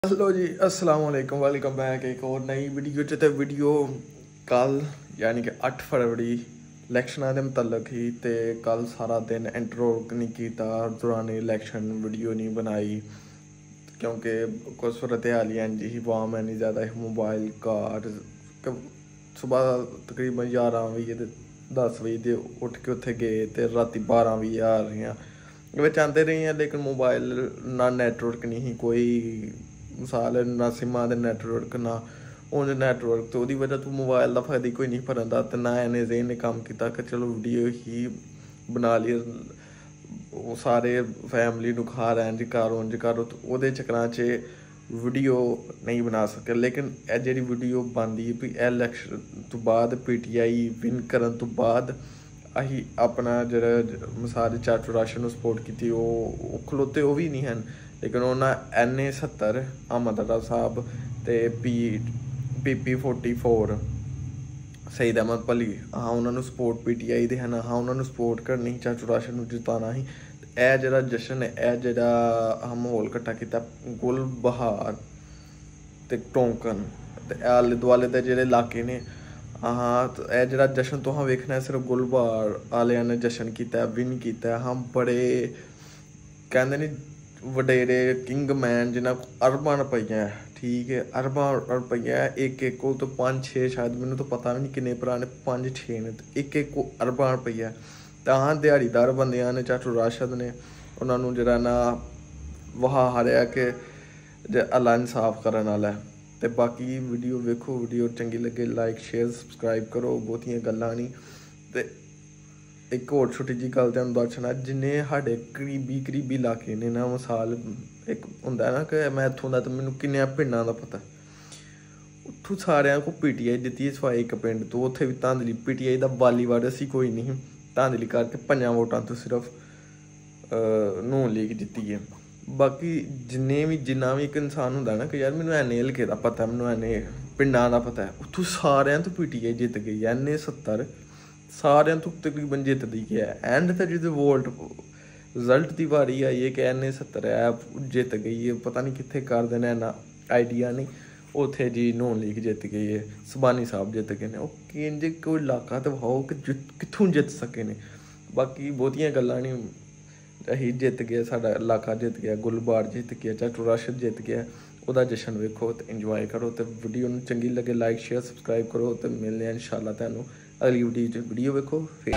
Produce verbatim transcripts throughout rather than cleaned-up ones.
Hello जी, अस्सलाम वालेकुम, welcome back एक और नई वीडियो च। ते वीडियो कल यानी कि अठ फरवरी इलैक्शनां दे मुतलक ही। ते कल सारा दिन इंटरव्यू नहीं किया दौरान इलैक्शन, वीडियो नहीं बनाई क्योंकि कुछ सूरत हाल ही इंज ही, वाम है नहीं ज़्यादा मोबाइल कार। सुबह तकरीबन ग्यारह बजे ते दस बजे दे उठ के उत्थे गए ते राती बारह बजे आ रही बिच आते रहे हैं, लेकिन मोबाइल ना नैटवर्क नहीं ही कोई, मिसाल ना सिमा दे नैटवर्क ना उंज नैटवर्क। तो वो वजह तो मोबाइल का फायदा कोई नहीं भरन दा। ते ना इन्हें जेन ने काम किया कि चलो वीडियो ही बना ली, सारे फैमिली नू खा रैन जी करो उंज करो। तो वो चक्कर च वीडियो नहीं बना सके। लेकिन यह जी वीडियो बनती है भी इलैक्शन तो बाद पी टी आई विन करन तो बाद अही अपना जरा मिसाल चाचू राशन सपोर्ट की वो खलोते वो भी नहीं हैं, लेकिन उन्होंने एन ए सत्तर अहमद अड्डा साहब तो P P P forty four Saeed Ahmad भली हाँ उन्होंने सपोर्ट पी टी आई दे हैं, हाँ उन्होंने सपोर्ट करनी जिताना राशन जिताना ही। यह जरा जश्न है, यह जरा माहौल कट्ठा किया गुल बहार ते टोंकन ते आले दुआले दे जेह्ड़े इलाके ने। हाँ तो यह जरा जश्न तो हाँ वेखना है, सिर्फ गुल बहार आलिया ने जश्न किया विन किया। हम बड़े कहते नहीं वडेरे किंग मैन जिन्हें अरबां रुपइया, ठीक है अरबां रुपइया एक एक को तो पाँच छे शायद मैंने तो पता भी नहीं किन्ने भरा ने, पाँच छे ने तो एक एक को अरबां रुपइया। तो हाँ दिहाड़ीदार बंदियां ने चाचू राशद ने उन्होंने जरा ना वहा हारिया कि अल्लाह इंसाफ करने वाला है। तो बाकी वीडियो वेखो, वीडियो चंगी लगे लाइक शेयर सबसक्राइब करो, बहुतियां गल्लां नहीं। तो एक और छोटी जी गल तुहानूं दस्सना, जिन्ने साढ़े करीबी करीबी इलाके ने ना, मिसाल एक हुंदा ना कि मैं इत्थों दा ते मैनूं किन्ने पिंडां दा पता, उत्थों सारियां को पी टी आई जित्ती है सवाए एक पिंड तो, उत्थे भी धांधली पी टी आई दा बाली वारस ही कोई नहीं, धांधली करके पंजां वोटां तो सिर्फ नून लीग जित्ती है। बाकी जिन्ने भी जिन्ना भी एक इंसान होंदा ना कि यार मैनूं एन ए हल्के दा पता, मैनूं एन ए पिंडां दा पता है, उत्थों सारियां तो पी टी आई जित्त गई एन ए सत्तर सारे तो तकरीबन जितती है। एंड ते जो वोट रिजल्ट की बारी आई है कि एन ए सत्तर ऐ जित गई है, पता नहीं कितने कर देना ना आइडिया नहीं, उत्थे जी नून लीग जित गई है, सबानी साहब जित गए हैं। कि कोई इलाका तो विखाओ कि जित कितों जित सके ने। बाकी बहुतियां गल्लां नहीं, अही जित गया साडा इलाका जित गया, गुलबार जित गया, चाचू राशद जित गया, वह जश्न वेखो तो इंजॉय करो। तो वीडियो चंगी लगे लाइक शेयर सबसक्राइब करो। तो मिलने हैं इंशाल्लाह तुहानूं अगली वीडियो वीडियो वेखो फिर।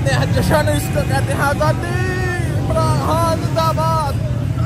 कहते हैं जश्न, इसको कहते हैं आज़ादी। इमरान खान जिंदाबाद।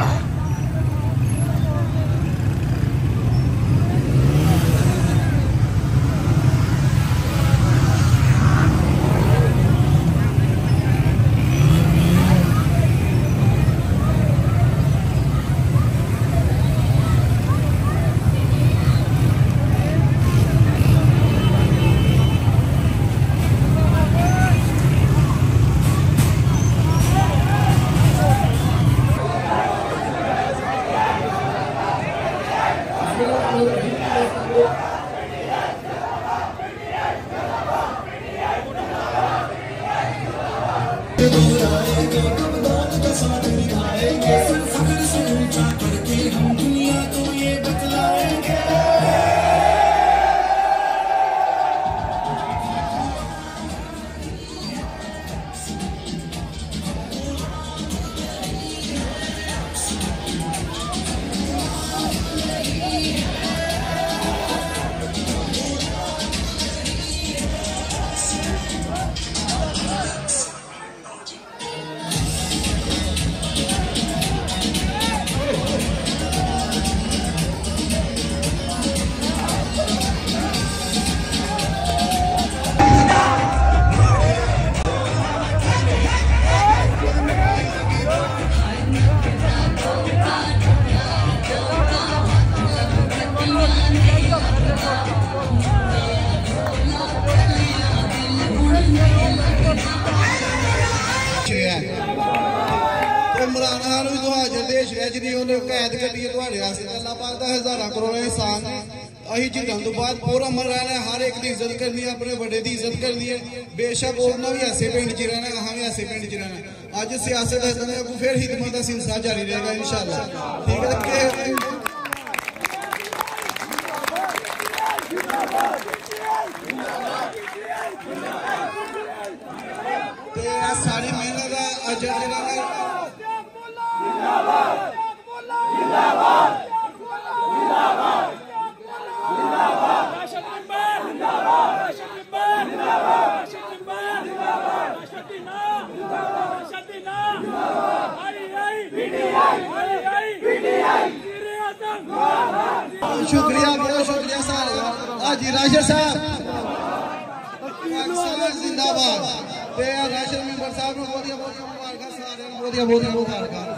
इमरान खान भी तुहाडे देश है जिन्हें उन्हें कैद कर लिया तुहाडे वास्ते अल्लाह पाक दा हजारां करोड़ एहसान है। अही जितन तो बाद पूरा अमन रहना है, हर एक की इज्जत करनी है, अपने बड़े की इज्जत करनी है। बेशक उन्होंने भी ऐसे पिंड च रहना, अहां भी ऐसे पिंड च रहना। अज सियासत फिर हिकमत का सिलसिला जारी रहेगा इंशाअल्लाह। ठीक है सारी मेहनत है अजर शुक्रिया बहुत शुक्रिया सारे हाजी राशद साहब जिंदाबाद। राशद मेंबर साहब बहुत बहुत मुबारक सारे बहुत बहुत मुबारक।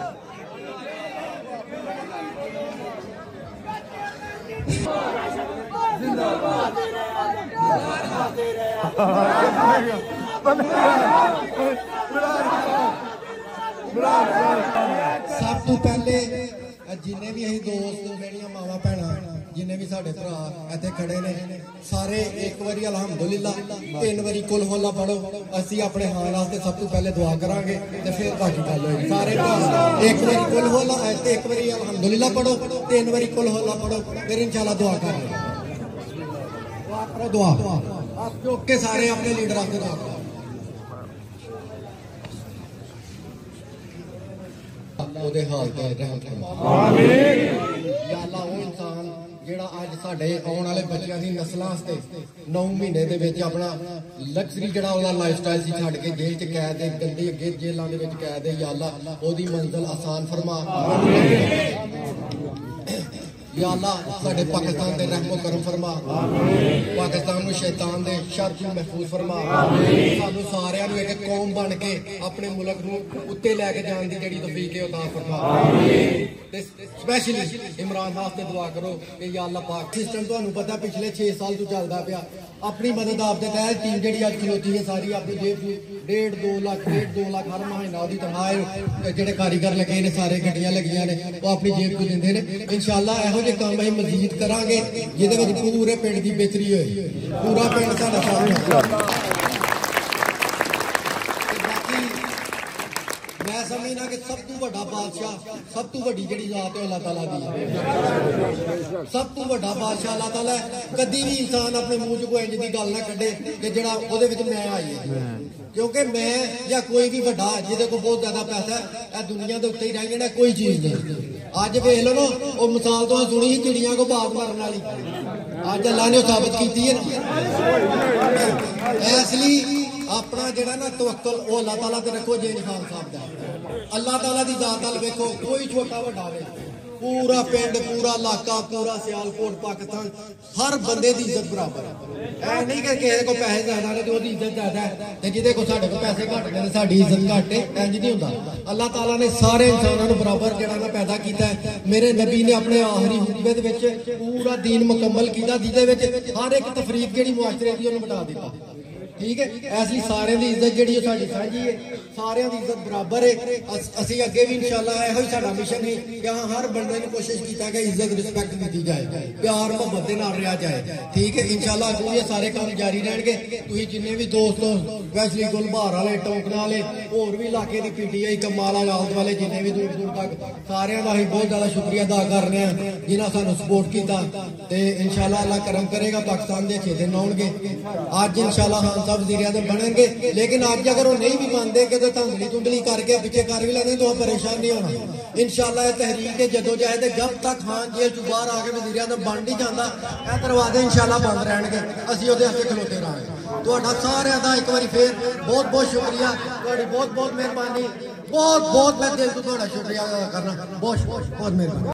सब तो पहले जिन्ने भी अं दोस्त मेरिया मावा भैन जिन्ने भी साढ़े भरा इतने खड़े ने सारे एक बारी अलहमदुलिल्लाह तीन बारी कुल होला पढ़ो। असी अपने हाल वास्ते सब तो पहले दुआ करांगे ते फिर बाकी गल होगी। सारे एक बारी कुल होला एक बारी अलहमदुलिल्लाह पढ़ो, तीन बारी कुल होला पढ़ो, फिर इंशाल्लाह दुआ करेंगे। दुआ करो, दुआ आप चुक के सारे अपने लीडर आके दुआ करो। ਉਹਦੇ ਹਾਲ ਤੇ ਰਹਿਮਤ ਆਮੀਨ। या अल्लाह वो इंसान ਜਿਹੜਾ ਅੱਜ ਸਾਡੇ ਆਉਣ ਵਾਲੇ ਬੱਚਿਆਂ ਦੀ ਨਸਲਾਂ ਵਾਸਤੇ नौ ਮਹੀਨੇ ਦੇ ਵਿੱਚ ਆਪਣਾ ਲਗਜ਼ਰੀ ਜਿਹੜਾ ਉਹਦਾ ਲਾਈਫ ਸਟਾਈਲ ਸੀ ਛੱਡ ਕੇ ਜੇਲ੍ਹ 'ਚ ਕੈਦ ਹੈ, ਗੰਦੀ ਅੱਗੇ ਜੇਲ੍ਹਾਂ ਦੇ ਵਿੱਚ ਕੈਦ ਹੈ। या अल्लाह ਉਹਦੀ ਮੰਜ਼ਿਲ ਆਸਾਨ ਫਰਮਾ। या अल्लाह साडे पाकिस्तान दे रहमो करम फरमा। पाकिस्तान नूं शैतान दे शर तों महफूज फरमा। सानू सारियां नूं एक कौम बन के अपने मुल्क नूं उत्ते लैके जाण दी जिहड़ी तौफीक है अता फरमा। ते स्पैशली इमरान खान ते दुआ करो कि या अल्लाह पाक सिस्टम तुहानूं पता पिछले छे साल तो चलदा पिया। अपनी मदद आपके तहत टीम जी अज खलोती है सारी अपनी जेब डेढ़ दो लाख डेढ़ दो लाख हर महीना वो तनख्वाह जो कारीगर लगे ने सारे गड्डियां लगियां ने वो अपनी जेब को देंगे ने। इंशाअल्लाह इहो जे काम असीं मजीद करांगे जिहदे पूरे पिंड की बेहतरी होए, पूरा पिंड साडा सामने। मैं समझना कि सब तो बड़ा बादशाह सब तो बड़ी जी जात है अल्लाह ताला दी। सब तो बड़ा बादशाह अल्लाह ताला है। कभी भी इंसान अपने मुंह च कोई इंज दी गल ना कढे कि जेड़ा ओहदे विच मैं आई है, क्योंकि मैं या कोई भी बड़ा जिहदे को बहुत ज्यादा पैसा है दुनिया के उत्ते ही रह जाना कोई चीज नहीं। अज वेख लो ना वो मिसाल तो सुनी चिड़िया को बाग मारने वाली, अज अल्लाह ने साबित की है। इसलिए अपना जेड़ा ना तवक्कल वो अल्लाह ताला ते रखो। जेल खान साहब दा अल्लाह ताला दी जात अल वेखो, कोई छोटा वड्डा नहीं, पूरा पिंड पूरा इलाका पूरा सियालकोट पाकिस्तान हर बंदे की इज्जत बराबर है। ऐ नहीं कि किसी को पैसे ज्यादा ने तो उसकी इज्जत ज्यादा है, ते जिदे को साडे को पैसे घट ने साडी इज्जत घट है, इंज नहीं हुंदा। अल्लाह ताला ने सारे इंसानों को बराबर जेड़ा ना पैदा कीता है। मेरे नबी ने अपने आखिरी हुतबे दे विच पूरा दीन मुकम्मल कीता, जिदे विच हर एक तफरीक जेड़ी मुआशरे दी उन्हें मिटा दिता। ठीक है, ऐसी सारे की इज्जत जी साड़ी साझी है, सारे की इज्जत बराबर है। असी अगे भी इंशाल्लाह यही साडा मिशन है कि हाँ हर बंदे ने कोशिश किया कि इज्जत रिस्पैक्ट दी जाए, प्यार मोहब्बत के नाल रहा जाए। ठीक है, इंशाल्लाह अगू ये सारे काम जारी रहेंगे। तुसीं जिन्ने भी दोस्त हो, स्पैशली गुलबार वाले टोकना वाले होर भी इलाके की पीटीआई कमाला आलत वाले जिन्ने भी दूर दूर तक सारे का अं बहुत ज्यादा शुक्रिया अदा कर रहे हैं जिन्हें सानू सपोर्ट किया। इंशाल्लाह अल्लाह करम करेगा, पाकिस्तान के अच्छे दिन आउणगे। अज इंशाल्लाह हाँ सब वजीर आज़म बनेंगे, लेकिन अज अगर वो नहीं भी बनते कि धुंधली धुंधली करके पिछे कर भी लेंगे तो परेशान नहीं होना। इंशाल्लाह ये तहरीक जदोजहद जब तक खान जेल चो बाहर आके वजीर आज़म बन नहीं जाता, यह दरवाजे इंशाल्लाह बंद रहेंगे, असीं उहदे अगे खलोते रहांगे। तुहाडा सारिआं दा एक बारी फिर बहुत बहुत शुक्रिया, तुहाडी बहुत बहुत मेहरबानी, बहुत बहुत मैं दिल तो तुहाडा शुक्रिया अदा करना, बहुत बहुत मेहरबानी।